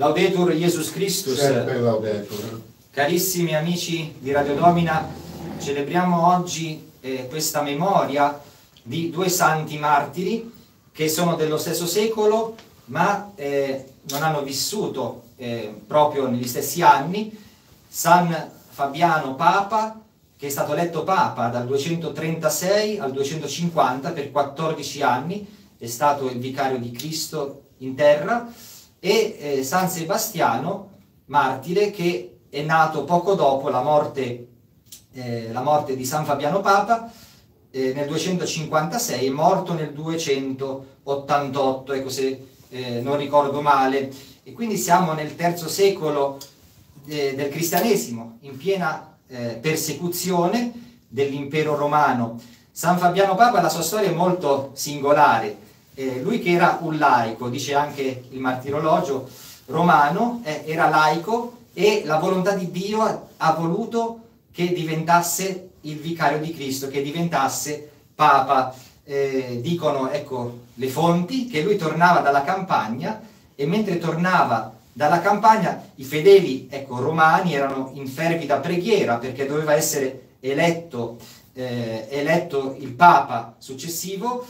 Laudetur Jesus Christus. Sempre laudetur. Carissimi amici di Radio Domina, celebriamo oggi questa memoria di due santi martiri che sono dello stesso secolo ma non hanno vissuto proprio negli stessi anni. San Fabiano Papa, che è stato eletto Papa dal 236 al 250 per 14 anni, è stato il vicario di Cristo in terra, e San Sebastiano, martire, che è nato poco dopo la morte di San Fabiano Papa nel 256, è morto nel 288, ecco, se non ricordo male. E quindi siamo nel III secolo del cristianesimo, in piena persecuzione dell'impero romano. San Fabiano Papa, la sua storia è molto singolare. Lui, che era un laico, dice anche il martirologio romano, era laico, e la volontà di Dio ha voluto che diventasse il vicario di Cristo, che diventasse Papa. Dicono, ecco, le fonti, che lui tornava dalla campagna, e mentre tornava dalla campagna i fedeli, ecco, romani erano in fervida preghiera perché doveva essere eletto il Papa successivo,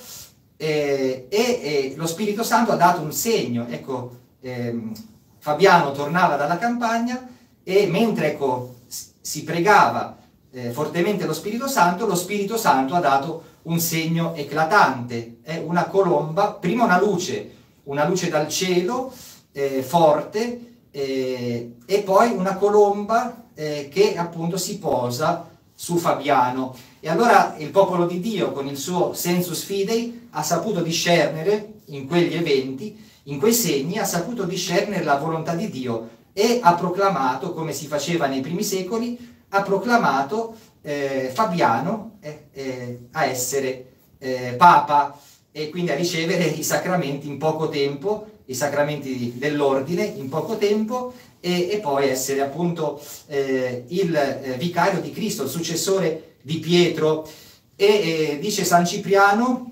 e lo Spirito Santo ha dato un segno. Ecco, Fabiano tornava dalla campagna e mentre, ecco, si pregava fortemente lo Spirito Santo ha dato un segno eclatante, una colomba, prima una luce dal cielo forte, e poi una colomba che appunto si posa su Fabiano. E allora il popolo di Dio, con il suo sensus fidei, ha saputo discernere in quegli eventi, in quei segni, ha saputo discernere la volontà di Dio, e ha proclamato, come si faceva nei primi secoli, ha proclamato Fabiano a essere Papa, e quindi a ricevere i sacramenti in poco tempo, i sacramenti dell'ordine in poco tempo, e poi essere appunto il vicario di Cristo, il successore di Pietro. E dice San Cipriano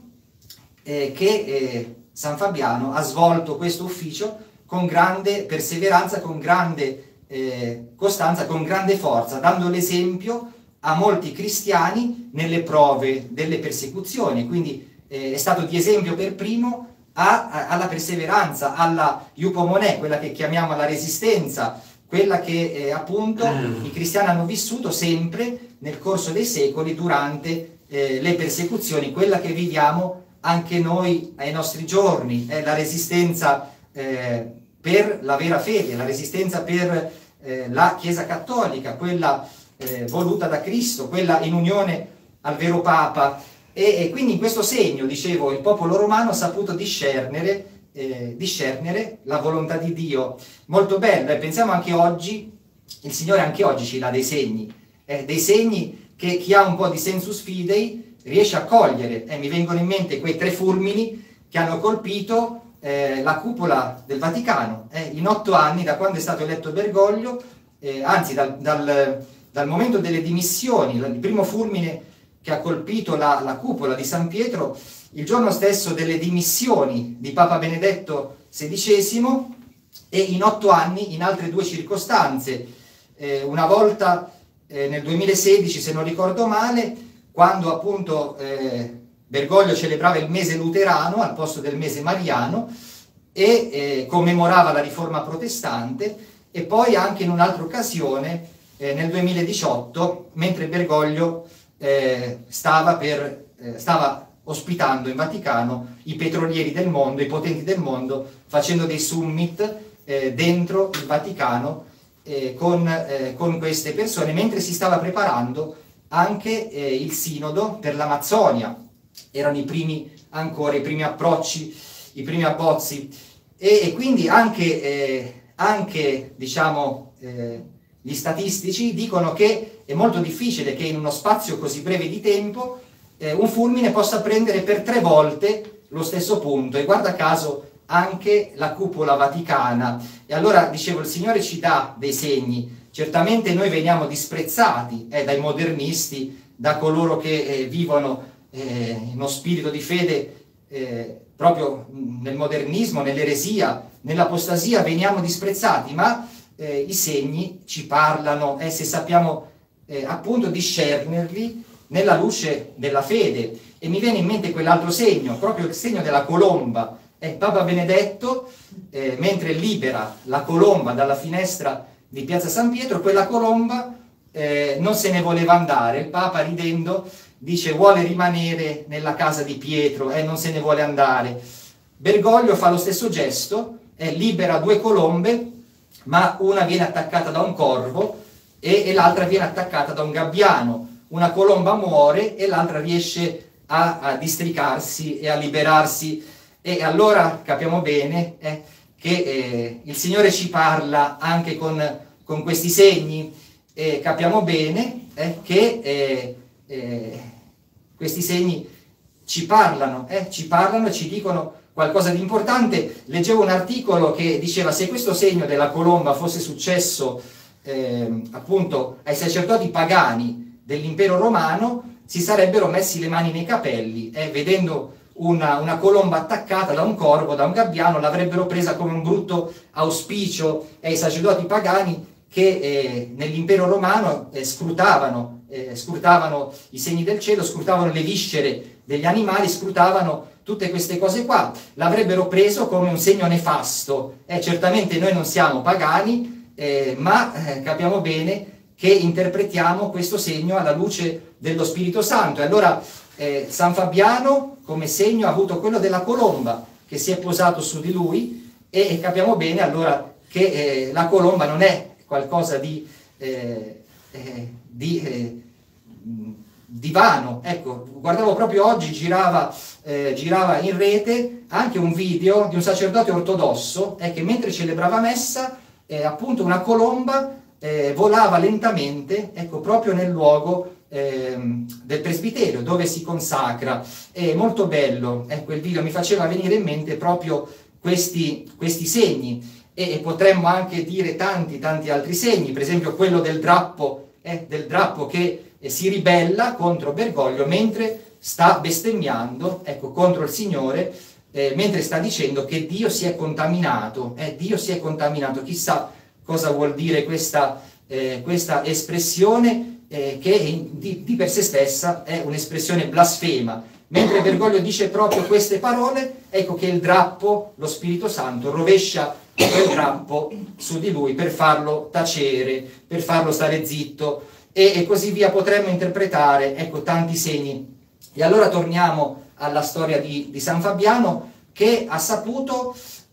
che San Fabiano ha svolto questo ufficio con grande perseveranza, con grande costanza, con grande forza, dando l'esempio a molti cristiani nelle prove delle persecuzioni. Quindi è stato di esempio per primo alla perseveranza, alla iupomonè, quella che chiamiamo la resistenza, quella che appunto i cristiani hanno vissuto sempre nel corso dei secoli durante le persecuzioni, quella che viviamo anche noi ai nostri giorni, la resistenza per la vera fede, la resistenza per la Chiesa Cattolica, quella voluta da Cristo, quella in unione al vero Papa. E quindi in questo segno, dicevo, il popolo romano ha saputo discernere la volontà di Dio. Molto bello, e pensiamo anche oggi, il Signore anche oggi ci dà dei segni che chi ha un po' di sensus fidei riesce a cogliere. Mi vengono in mente quei 3 fulmini che hanno colpito la cupola del Vaticano in 8 anni, da quando è stato eletto Bergoglio, anzi dal momento delle dimissioni. Il primo fulmine che ha colpito la cupola di San Pietro il giorno stesso delle dimissioni di Papa Benedetto XVI, e in 8 anni in altre 2 circostanze, una volta nel 2016, se non ricordo male, quando appunto Bergoglio celebrava il mese luterano al posto del mese mariano, e commemorava la riforma protestante, e poi anche in un'altra occasione nel 2018, mentre Bergoglio stava ospitando in Vaticano i petrolieri del mondo, i potenti del mondo, facendo dei summit dentro il Vaticano con queste persone, mentre si stava preparando anche il sinodo per l'Amazzonia. Erano i primi approcci, i primi abbozzi, e quindi anche diciamo, gli statistici dicono che è molto difficile che in uno spazio così breve di tempo un fulmine possa prendere per 3 volte lo stesso punto, e guarda caso anche la cupola vaticana. E allora, dicevo, il Signore ci dà dei segni. Certamente noi veniamo disprezzati dai modernisti, da coloro che vivono in uno spirito di fede proprio nel modernismo, nell'eresia, nell'apostasia veniamo disprezzati, ma i segni ci parlano, se sappiamo appunto discernerli nella luce della fede. E mi viene in mente quell'altro segno, proprio il segno della colomba. Papa Benedetto, mentre libera la colomba dalla finestra di Piazza San Pietro, quella colomba non se ne voleva andare. Il Papa, ridendo, dice: vuole rimanere nella casa di Pietro, non se ne vuole andare. Bergoglio fa lo stesso gesto, libera due colombe, ma una viene attaccata da un corvo e l'altra viene attaccata da un gabbiano. Una colomba muore e l'altra riesce a districarsi e a liberarsi. E allora capiamo bene che il Signore ci parla anche con questi segni. Capiamo bene che questi segni ci parlano e ci dicono qualcosa di importante. Leggevo un articolo che diceva: se questo segno della colomba fosse successo appunto ai sacerdoti pagani dell'impero romano, si sarebbero messi le mani nei capelli, vedendo una colomba attaccata da un corvo, da un gabbiano, l'avrebbero presa come un brutto auspicio. Ai sacerdoti pagani che nell'impero romano scrutavano i segni del cielo, scrutavano le viscere degli animali, scrutavano tutte queste cose qua, l'avrebbero preso come un segno nefasto. Certamente noi non siamo pagani, ma capiamo bene che interpretiamo questo segno alla luce dello Spirito Santo. E allora San Fabiano come segno ha avuto quello della colomba che si è posato su di lui, e capiamo bene allora che la colomba non è qualcosa di vano. Ecco, guardavo proprio oggi, girava in rete anche un video di un sacerdote ortodosso che mentre celebrava messa, appunto una colomba volava lentamente, ecco, proprio nel luogo del presbiterio dove si consacra. È molto bello, ecco, il video mi faceva venire in mente proprio questi segni, e potremmo anche dire tanti altri segni, per esempio quello del drappo che si ribella contro Bergoglio mentre sta bestemmiando, ecco, contro il Signore, mentre sta dicendo che Dio si è contaminato, Dio si è contaminato. Chissà cosa vuol dire questa espressione, che di per sé stessa è un'espressione blasfema. Mentre Bergoglio dice proprio queste parole, ecco che il drappo, lo Spirito Santo, rovescia quel drappo su di lui per farlo tacere, per farlo stare zitto, e così via. Potremmo interpretare, ecco, tanti segni. E allora torniamo alla storia di San Fabiano, che ha saputo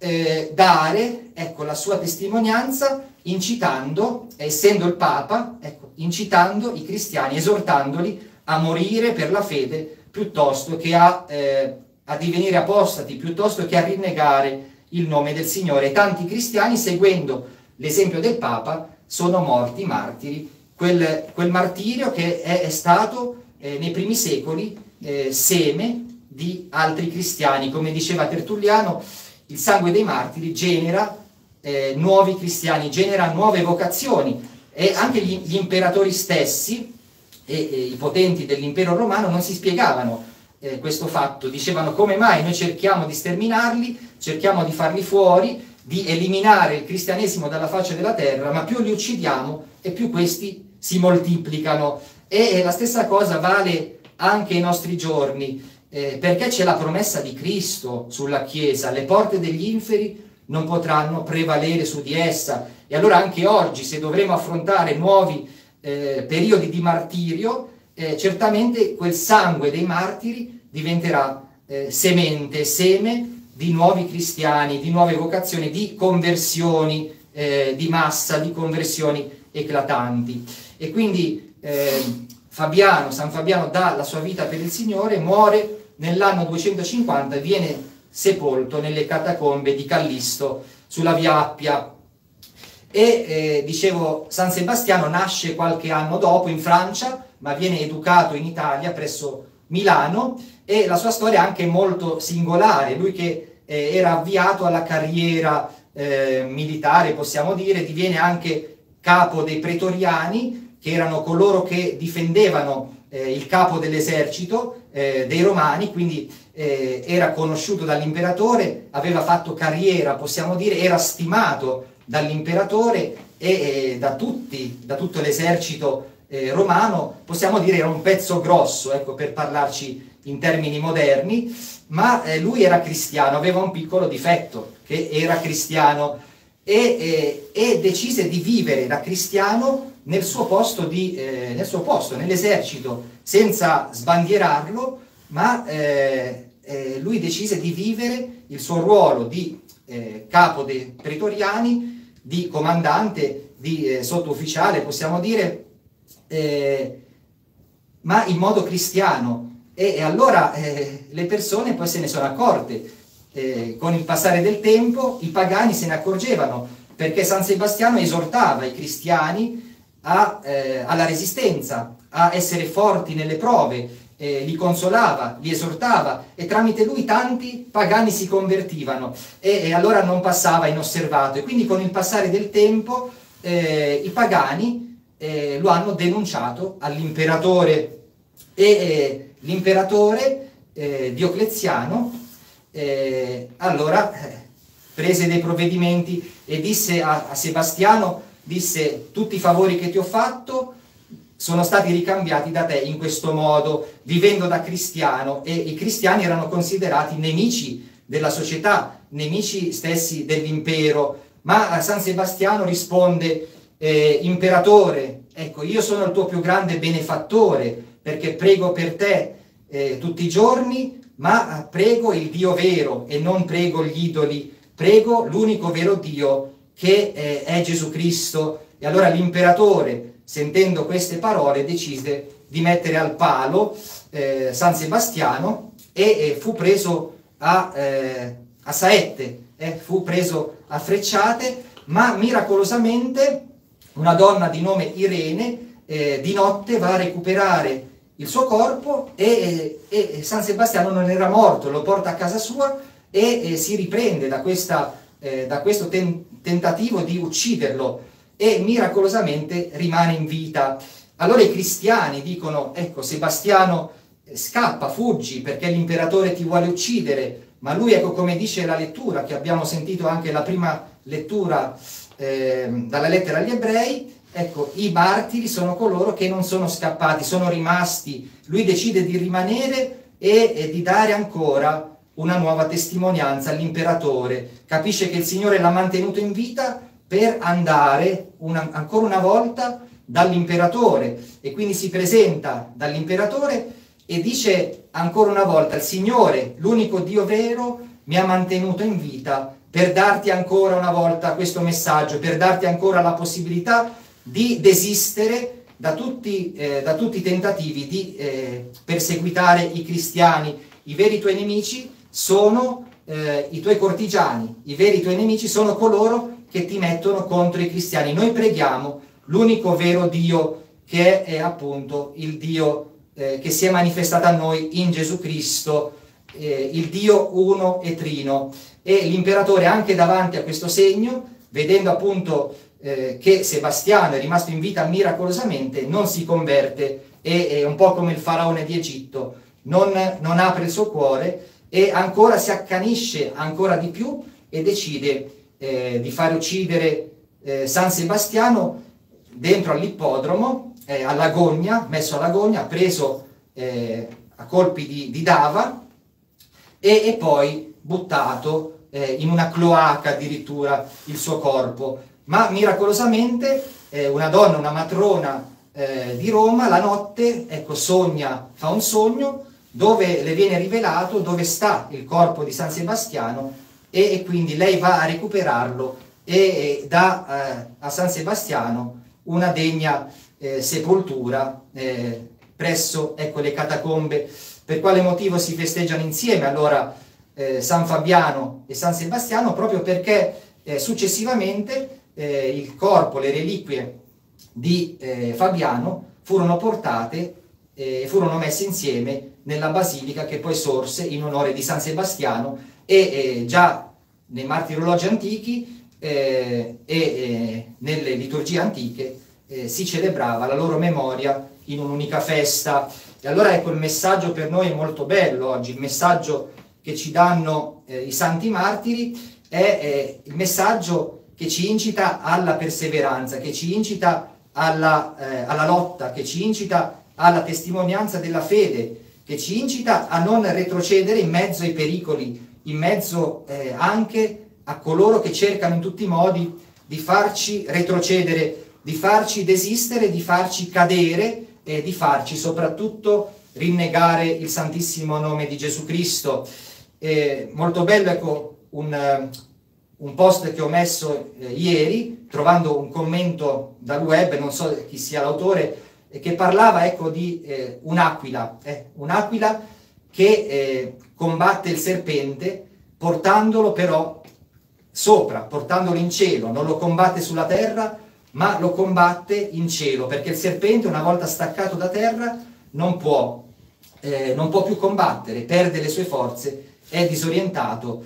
dare, ecco, la sua testimonianza, incitando, essendo il Papa, ecco, incitando i cristiani, esortandoli a morire per la fede piuttosto che a divenire apostati, piuttosto che a rinnegare il nome del Signore. E tanti cristiani, seguendo l'esempio del Papa, sono morti martiri. Quel martirio che è stato nei primi secoli seme di altri cristiani. Come diceva Tertulliano, il sangue dei martiri genera nuovi cristiani, genera nuove vocazioni, e anche gli imperatori stessi e i potenti dell'impero romano non si spiegavano questo fatto. Dicevano: come mai noi cerchiamo di sterminarli, cerchiamo di farli fuori, di eliminare il cristianesimo dalla faccia della terra, ma più li uccidiamo e più questi si moltiplicano. E la stessa cosa vale anche ai nostri giorni, perché c'è la promessa di Cristo sulla Chiesa: le porte degli inferi non potranno prevalere su di essa. E allora anche oggi, se dovremo affrontare nuovi periodi di martirio, certamente quel sangue dei martiri diventerà seme di nuovi cristiani, di nuove vocazioni, di conversioni di massa, di conversioni eclatanti. E quindi San Fabiano dà la sua vita per il Signore, muore nell'anno 250 e viene sepolto nelle catacombe di Callisto sulla Via Appia. E dicevo, San Sebastiano nasce qualche anno dopo in Francia, ma viene educato in Italia presso Milano, e la sua storia è anche molto singolare. Lui che era avviato alla carriera militare, possiamo dire, diviene anche capo dei pretoriani, che erano coloro che difendevano il capo dell'esercito, dei Romani, quindi era conosciuto dall'imperatore, aveva fatto carriera, possiamo dire, era stimato dall'imperatore e da tutto l'esercito romano, possiamo dire era un pezzo grosso, ecco, per parlarci in termini moderni, ma lui era cristiano, aveva un piccolo difetto, che era cristiano, e decise di vivere da cristiano nel suo posto, nell'esercito, senza sbandierarlo, ma lui decise di vivere il suo ruolo di capo dei pretoriani, di comandante, di sottufficiale, possiamo dire, ma in modo cristiano. E allora le persone poi se ne sono accorte. Con il passare del tempo i pagani se ne accorgevano, perché San Sebastiano esortava i cristiani alla resistenza, a essere forti nelle prove, li consolava, li esortava, e tramite lui tanti pagani si convertivano e allora non passava inosservato. E quindi con il passare del tempo i pagani lo hanno denunciato all'imperatore, e l'imperatore Diocleziano allora prese dei provvedimenti e disse a Sebastiano, disse: tutti i favori che ti ho fatto sono stati ricambiati da te in questo modo, vivendo da cristiano. E i cristiani erano considerati nemici della società, nemici stessi dell'impero. Ma San Sebastiano risponde: imperatore, ecco, io sono il tuo più grande benefattore, perché prego per te tutti i giorni, ma prego il Dio vero e non prego gli idoli, prego l'unico vero Dio che è Gesù Cristo. E allora l'imperatore, sentendo queste parole, decise di mettere al palo San Sebastiano e fu preso a saette, fu preso a frecciate, ma miracolosamente una donna di nome Irene di notte va a recuperare il suo corpo e San Sebastiano non era morto, lo porta a casa sua e si riprende da questo tentativo di ucciderlo, e miracolosamente rimane in vita. Allora i cristiani dicono: ecco, Sebastiano, scappa, fuggi, perché l'imperatore ti vuole uccidere. Ma lui, ecco, come dice la lettura, che abbiamo sentito anche la prima lettura dalla lettera agli Ebrei, ecco, i martiri sono coloro che non sono scappati, sono rimasti. Lui decide di rimanere e di dare ancora una nuova testimonianza all'imperatore. Capisce che il Signore l'ha mantenuto in vita per andare ancora una volta dall'imperatore, e quindi si presenta dall'imperatore e dice ancora una volta: il Signore, l'unico Dio vero, mi ha mantenuto in vita per darti ancora una volta questo messaggio, per darti ancora la possibilità di desistere da tutti i tentativi di perseguitare i cristiani. I veri tuoi nemici sono i tuoi cortigiani, i veri tuoi nemici sono coloro che ti mettono contro i cristiani. Noi preghiamo l'unico vero Dio, che è appunto il Dio che si è manifestato a noi in Gesù Cristo, il Dio uno e trino. E l'imperatore, anche davanti a questo segno, vedendo appunto che Sebastiano è rimasto in vita miracolosamente, non si converte, e è un po' come il faraone di Egitto, non apre il suo cuore, e ancora si accanisce ancora di più e decide di fare uccidere San Sebastiano dentro all'ippodromo, all'agonia, messo all'agonia, preso a colpi di dava e poi buttato in una cloaca addirittura il suo corpo. Ma miracolosamente una donna, una matrona di Roma, la notte, ecco, fa un sogno dove le viene rivelato dove sta il corpo di San Sebastiano, e quindi lei va a recuperarlo e dà a San Sebastiano una degna sepoltura presso, ecco, le catacombe. Per quale motivo si festeggiano insieme allora San Fabiano e San Sebastiano? Proprio perché successivamente il corpo, le reliquie di Fabiano furono portate e furono messe insieme nella basilica che poi sorse in onore di San Sebastiano, e già nei martirologi antichi e nelle liturgie antiche si celebrava la loro memoria in un'unica festa. E allora ecco, il messaggio per noi è molto bello oggi, il messaggio che ci danno i santi martiri è il messaggio che ci incita alla perseveranza, che ci incita alla lotta, che ci incita alla testimonianza della fede, che ci incita a non retrocedere in mezzo ai pericoli, in mezzo anche a coloro che cercano in tutti i modi di farci retrocedere, di farci desistere, di farci cadere e di farci soprattutto rinnegare il santissimo nome di Gesù Cristo. Molto bello, ecco, un post che ho messo ieri, trovando un commento dal web, non so chi sia l'autore, che parlava, ecco, di un'aquila che combatte il serpente portandolo però sopra, portandolo in cielo, non lo combatte sulla terra, ma lo combatte in cielo, perché il serpente, una volta staccato da terra, non può più combattere, perde le sue forze, è disorientato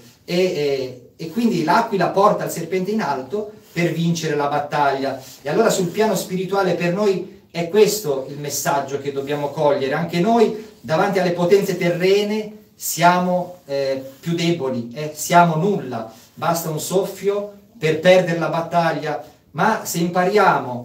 e quindi l'aquila porta il serpente in alto per vincere la battaglia. E allora sul piano spirituale per noi è questo il messaggio che dobbiamo cogliere. Anche noi davanti alle potenze terrene siamo più deboli, siamo nulla, basta un soffio per perdere la battaglia, ma se impariamo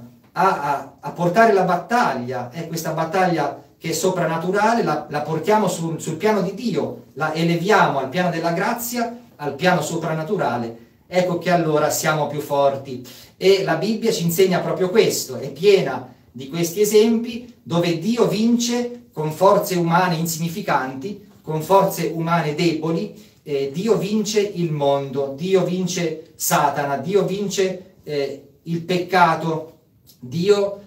a portare la battaglia, questa battaglia che è soprannaturale, la portiamo sul piano di Dio, la eleviamo al piano della grazia, al piano soprannaturale, ecco che allora siamo più forti. E la Bibbia ci insegna proprio questo, è piena di questi esempi dove Dio vince con forze umane insignificanti, con forze umane deboli, Dio vince il mondo, Dio vince Satana, Dio vince il peccato, Dio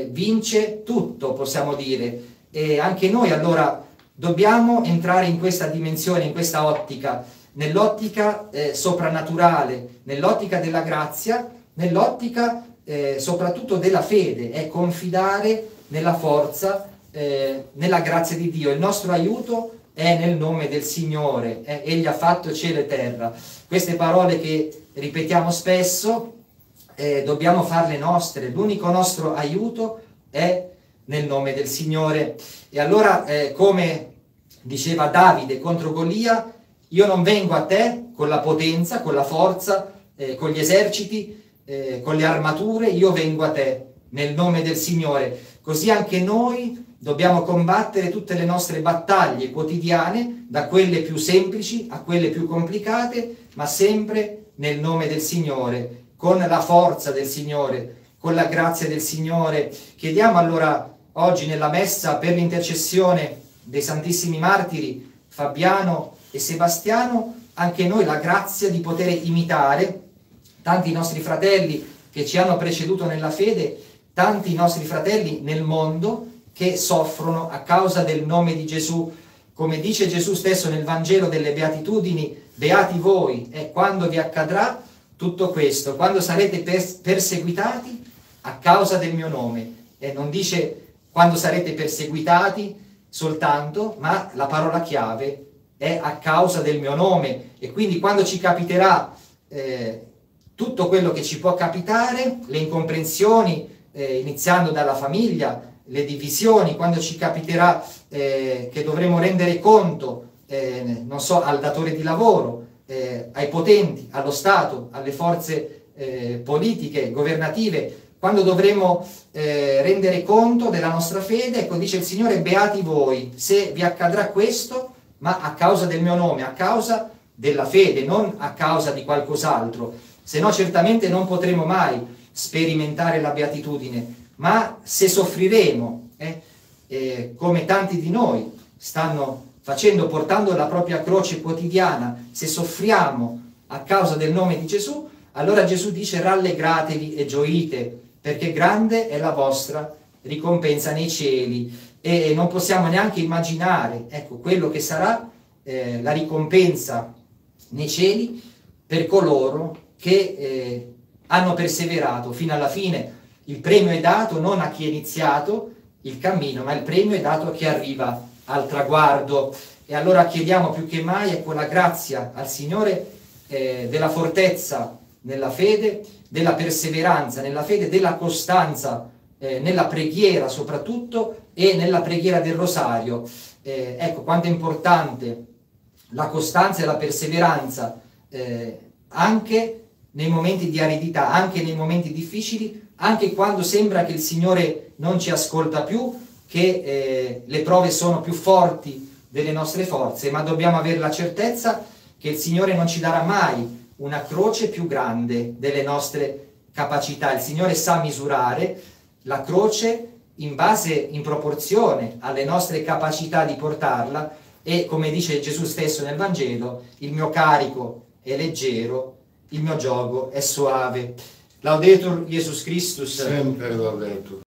vince tutto, possiamo dire. E anche noi allora dobbiamo entrare in questa dimensione, in questa ottica, nell'ottica soprannaturale, nell'ottica della grazia, nell'ottica soprattutto della fede, è confidare nella forza, nella grazia di Dio. Il nostro aiuto è nel nome del Signore, Egli ha fatto cielo e terra. Queste parole che ripetiamo spesso, dobbiamo farle nostre, l'unico nostro aiuto è nel nome del Signore. E allora, come diceva Davide contro Golia, io non vengo a te con la potenza, con la forza, con gli eserciti, con le armature, io vengo a te nel nome del Signore. Così anche noi dobbiamo combattere tutte le nostre battaglie quotidiane, da quelle più semplici a quelle più complicate, ma sempre nel nome del Signore, con la forza del Signore, con la grazia del Signore. Chiediamo allora oggi nella messa per l'intercessione dei Santissimi Martiri Fabiano e Sebastiano anche noi la grazia di poter imitare tanti nostri fratelli che ci hanno preceduto nella fede, tanti nostri fratelli nel mondo che soffrono a causa del nome di Gesù. Come dice Gesù stesso nel Vangelo delle Beatitudini, beati voi, quando vi accadrà tutto questo, quando sarete perseguitati a causa del mio nome. E non dice quando sarete perseguitati soltanto, ma la parola chiave è a causa del mio nome. E quindi quando ci capiterà tutto quello che ci può capitare, le incomprensioni, iniziando dalla famiglia, le divisioni, quando ci capiterà che dovremo rendere conto, non so, al datore di lavoro, ai potenti, allo Stato, alle forze politiche, governative, quando dovremo rendere conto della nostra fede, ecco dice il Signore, beati voi, se vi accadrà questo, ma a causa del mio nome, a causa della fede, non a causa di qualcos'altro, se no certamente non potremo mai sperimentare la beatitudine. Ma se soffriremo, come tanti di noi stanno facendo, portando la propria croce quotidiana, se soffriamo a causa del nome di Gesù, allora Gesù dice rallegratevi e gioite, perché grande è la vostra ricompensa nei cieli. E non possiamo neanche immaginare, ecco, quello che sarà la ricompensa nei cieli per coloro che hanno perseverato fino alla fine. Il premio è dato non a chi è iniziato il cammino, ma il premio è dato a chi arriva al traguardo. E allora chiediamo più che mai, ecco, la grazia al Signore della fortezza nella fede, della perseveranza nella fede, della costanza nella preghiera soprattutto e nella preghiera del rosario. Ecco quanto è importante la costanza e la perseveranza anche nei momenti di aridità, anche nei momenti difficili, anche quando sembra che il Signore non ci ascolta più, che le prove sono più forti delle nostre forze, ma dobbiamo avere la certezza che il Signore non ci darà mai una croce più grande delle nostre capacità. Il Signore sa misurare la croce in proporzione alle nostre capacità di portarla, e come dice Gesù stesso nel Vangelo, il mio carico è leggero, il mio giogo è soave. Laudetur Jesus Christus. Sempre laudetur.